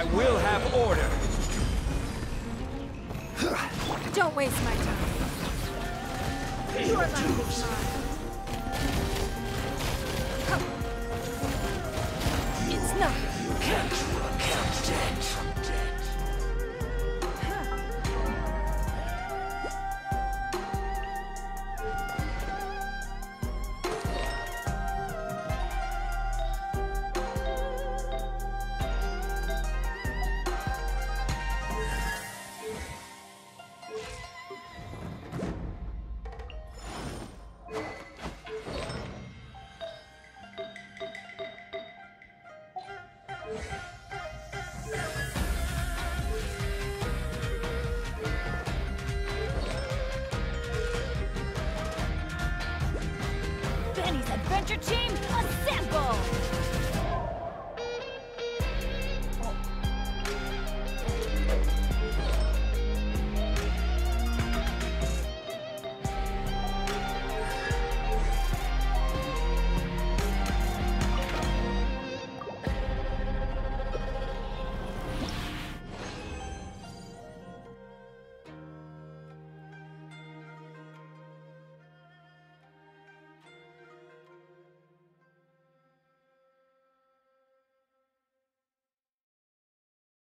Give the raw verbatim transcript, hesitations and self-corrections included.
will have order. Don't waste my time. You are my big It's nothing. You can't rule a camp dead from dead. Benny's Adventure Team, assemble!